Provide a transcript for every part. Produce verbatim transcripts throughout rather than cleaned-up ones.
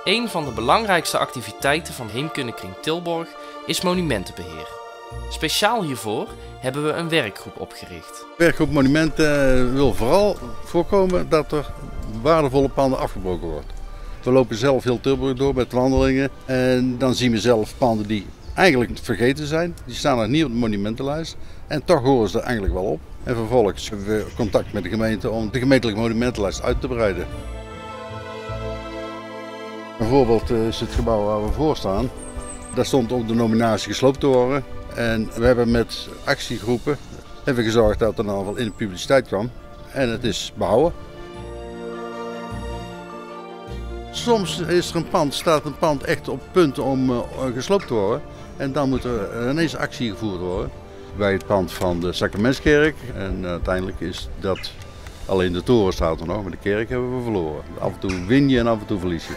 Een van de belangrijkste activiteiten van Heemkundekring Tilburg is monumentenbeheer. Speciaal hiervoor hebben we een werkgroep opgericht. De werkgroep Monumenten wil vooral voorkomen dat er waardevolle panden afgebroken wordt. We lopen zelf heel Tilburg door met wandelingen en dan zien we zelf panden die eigenlijk vergeten zijn. Die staan nog niet op de monumentenlijst en toch horen ze er eigenlijk wel op. En vervolgens hebben we contact met de gemeente om de gemeentelijke monumentenlijst uit te breiden. Bijvoorbeeld is het gebouw waar we voor staan. Daar stond op de nominatie gesloopt te worden. En we hebben met actiegroepen hebben gezorgd dat er in ieder geval in de publiciteit kwam. En het is behouden. Soms is er een pand, staat een pand echt op punt om uh, gesloopt te worden. En dan moet er ineens actie gevoerd worden. Bij het pand van de Sacramentskerk. En uh, uiteindelijk is dat, alleen de toren staat er nog, maar de kerk hebben we verloren. Af en toe win je en af en toe verlies je.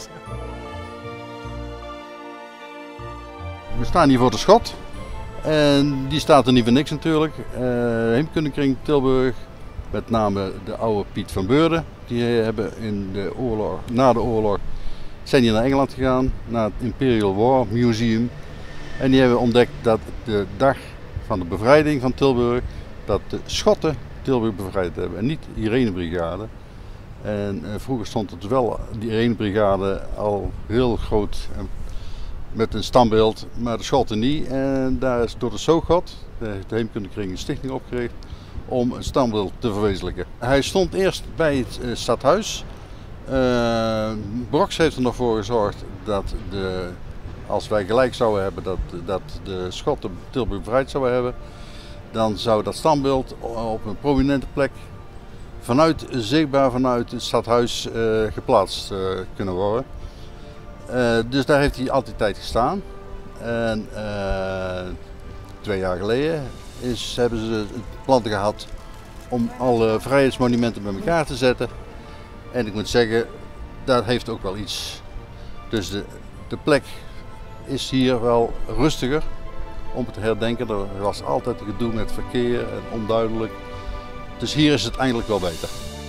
We staan hier voor de schot. En die staat er niet voor niks natuurlijk. Uh, Heemkundekring Tilburg, met name de oude Piet van Beurden. Die hebben in de oorlog, na de oorlog zijn die naar Engeland gegaan, naar het Imperial War Museum. En die hebben ontdekt dat de dag van de bevrijding van Tilburg, dat de Schotten Tilburg bevrijd hebben en niet de Irenebrigade. En uh, vroeger stond het wel, die Irenebrigade, al heel groot met een standbeeld, maar de Schotten niet. En daar is door de Soogot, de Heemkundekring, een stichting opgericht om een standbeeld te verwezenlijken. Hij stond eerst bij het uh, stadhuis. Uh, Broks heeft er nog voor gezorgd dat de, als wij gelijk zouden hebben dat, dat de Schotten Tilburg bevrijd zouden hebben, dan zou dat standbeeld op een prominente plek vanuit, zichtbaar vanuit het stadhuis uh, geplaatst uh, kunnen worden. Uh, dus daar heeft hij altijd tijd gestaan. En uh, twee jaar geleden is, hebben ze het plan gehad om alle vrijheidsmonumenten bij elkaar te zetten. En ik moet zeggen, dat heeft ook wel iets. Dus de, de plek is hier wel rustiger om het te herdenken. Er was altijd gedoe met verkeer en onduidelijk. Dus hier is het eigenlijk wel beter.